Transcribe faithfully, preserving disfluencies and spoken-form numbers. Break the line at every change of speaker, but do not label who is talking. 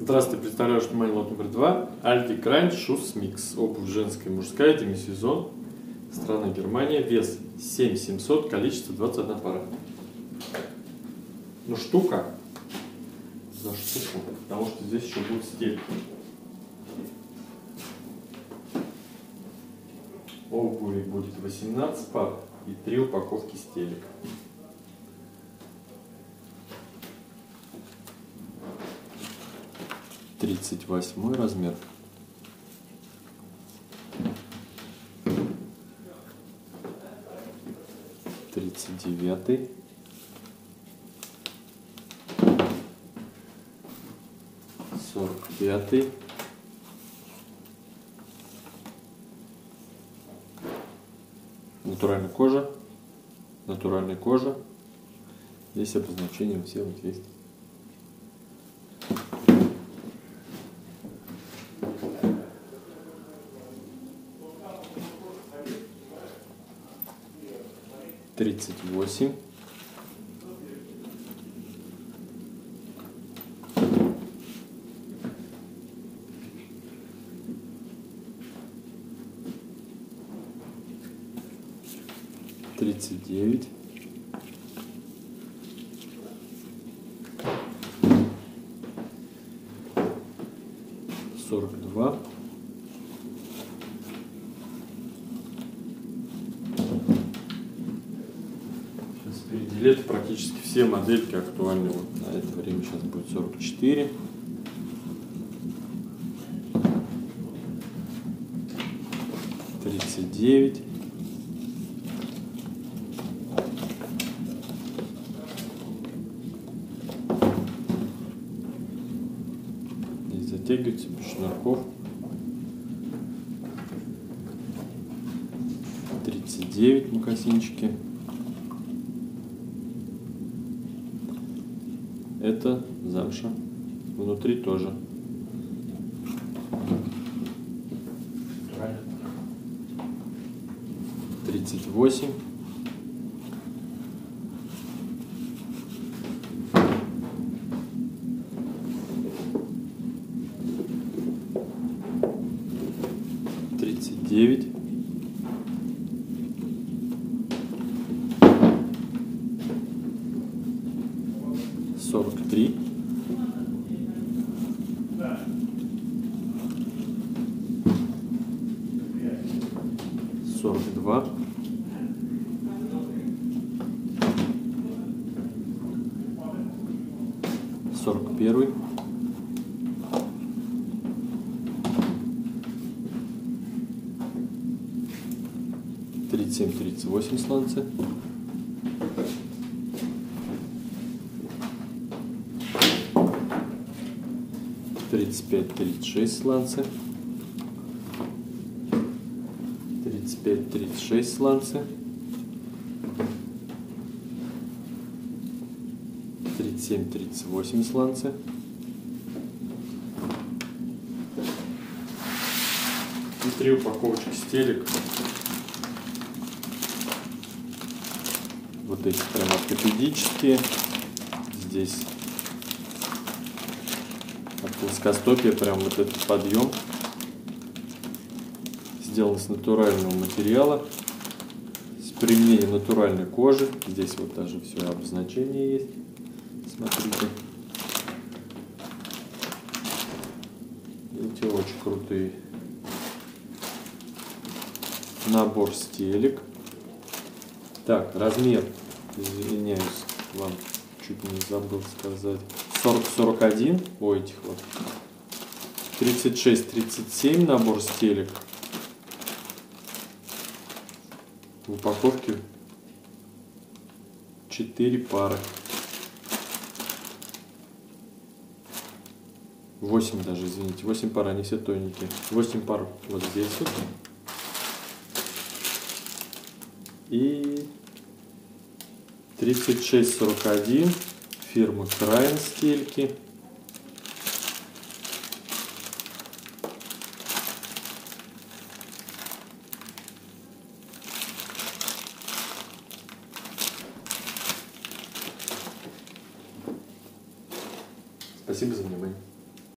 Здравствуйте, представляю, что мой лот номер два. Aldi Crunch Shoes Mix. Обувь женская и мужская, демисезон. Страна Германия. Вес семь тысяч семьсот, количество двадцать одна пара. Ну, штука за штуку, потому что здесь еще будет стель. Обуви будет восемнадцать пар и три упаковки стелек. тридцать восьмой размер. тридцать девятый. сорок пятый. Натуральная кожа. Натуральная кожа. Здесь обозначения все вот есть. тридцать восемь. тридцать девять. сорок два. Впереди лето, практически все модельки актуальны. Вот на это время сейчас будет сорок четыре. тридцать девять. Здесь затягивается без шнурков. тридцать девять мокасинчики. Это замша. Внутри тоже. тридцать восемь. тридцать девять. сорок три. сорок два. сорок первый. тридцать семь тридцать восемь сланцы. тридцать пять тридцать шесть сланцы. тридцать пять тридцать шесть сланцы. тридцать семь тридцать восемь сланцы. И три упаковочки стелек. Вот эти прям ортопедические. Здесь от плоскостопия прям вот этот подъем сделан с натурального материала, с применением натуральной кожи. Здесь вот даже все обозначение есть. Смотрите. Эти очень крутые. Набор стелек. Так, размер, извиняюсь, вам чуть не забыл сказать. сорок сорок один у этих вот. тридцать шесть тридцать семь набор стелек. В упаковке четыре пары. восемь даже, извините. восемь пар, они все тоненькие. восемь пар вот здесь вот. И тридцать шесть сорок один фирмы Крайн стельки. Спасибо за внимание.